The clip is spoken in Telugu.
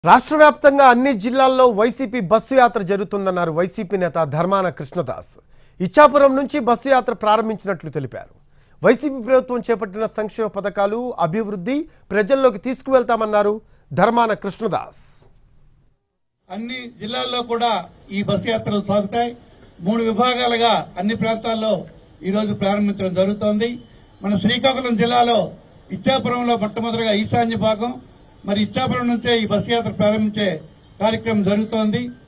రాష్ట్ర వ్యాప్తంగా అన్ని జిల్లాల్లో వైసీపీ బస్సు యాత్ర జరుగుతుందన్నారు వైసీపీ నేత ధర్మాన కృష్ణదాస్. ఇచ్చాపురం నుంచి బస్సు యాత్ర ప్రారంభించినట్లు తెలిపారు. వైసీపీ ప్రభుత్వం చేపట్టిన సంక్షేమ పథకాలు, అభివృద్ధి ప్రజల్లోకి తీసుకువెళ్తామన్నారు ధర్మాన కృష్ణదాస్. అన్ని జిల్లాల్లో కూడా ఈ బస్సు యాత్రలు సాగుతాయి. 3 విభాగాలుగా అన్ని ప్రాంతాల్లో ఈ రోజు ప్రారంభించడం జరుగుతోంది. మన శ్రీకాకుళం జిల్లాలో ఇచ్చాపురంలో మొట్టమొదటిగా ఈశాన్య భాగం, మరి ఇచ్చాపురం నుంచే ఈ బస్సు యాత్ర ప్రారంభించే కార్యక్రమం జరుగుతోంది.